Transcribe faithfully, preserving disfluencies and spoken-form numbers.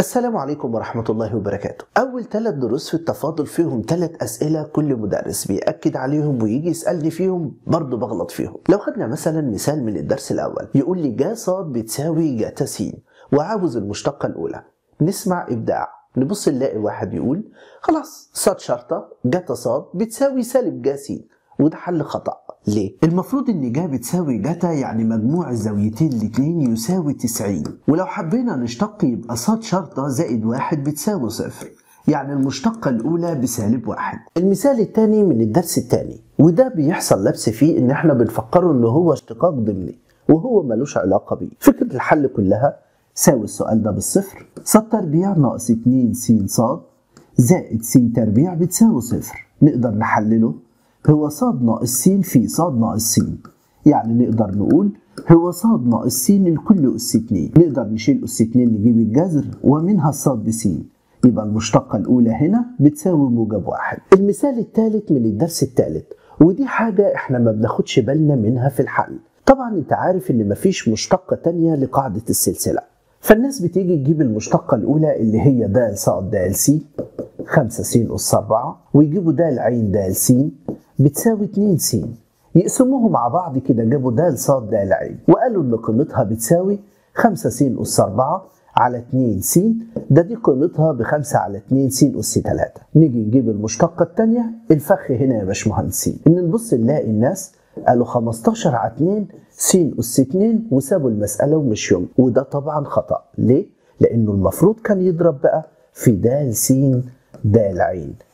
السلام عليكم ورحمة الله وبركاته. أول ثلاث دروس في التفاضل فيهم ثلاث أسئلة كل مدرس بيأكد عليهم ويجي يسألني فيهم برضه بغلط فيهم. لو خدنا مثلا مثال من الدرس الأول يقول لي جا صاد بتساوي جاتا س وعاوز المشتقة الأولى. نسمع إبداع، نبص نلاقي واحد يقول خلاص صاد شرطة جاتا صاد بتساوي سالب جا س، وده حل خطأ. ليه؟ المفروض ان جا بتساوي جاتا يعني مجموع الزاويتين الاتنين يساوي تسعين، ولو حبينا نشتق يبقى صاد شرطة زائد واحد بتساوي صفر، يعني المشتقة الأولى بسالب واحد. المثال الثاني من الدرس الثاني، وده بيحصل لبس فيه ان احنا بنفكره ان هو اشتقاق ضمني وهو ملوش علاقة بيه. فكرة الحل كلها ساوي السؤال ده بالصفر، صاد تربيع ناقص اتنين س صاد زائد س تربيع بتساوي صفر. نقدر نحلله هو صاد ناقص س في صاد ناقص س، يعني نقدر نقول هو صاد ناقص س لكل أس اتنين. نقدر نشيل أس اتنين نجيب الجذر ومنها الصاد بس، يبقى المشتقة الأولى هنا بتساوي موجب واحد. المثال الثالث من الدرس الثالث، ودي حاجة احنا ما بناخدش بالنا منها في الحل. طبعا انت عارف ان مفيش مشتقة تانية لقاعدة السلسلة، فالناس بتيجي تجيب المشتقة الأولى اللي هي د ص د س خمسة س أس أربعة، ويجيبوا د ع د س بتساوي اتنين س، يقسموهم مع بعض كده جابوا د ص د ع وقالوا ان قيمتها بتساوي خمسة س أس أربعة على اتنين س، ده دي قيمتها ب خمسة على اتنين س أس تلاتة. نيجي نجيب المشتقة الثانية، الفخ هنا يا باشمهندسين ان نبص نلاقي الناس قالوا خمستاشر على اتنين س أس اتنين وسابوا المسألة ومشيوا، وده طبعا خطأ. ليه؟ لأنه المفروض كان يضرب بقى في د س د ع.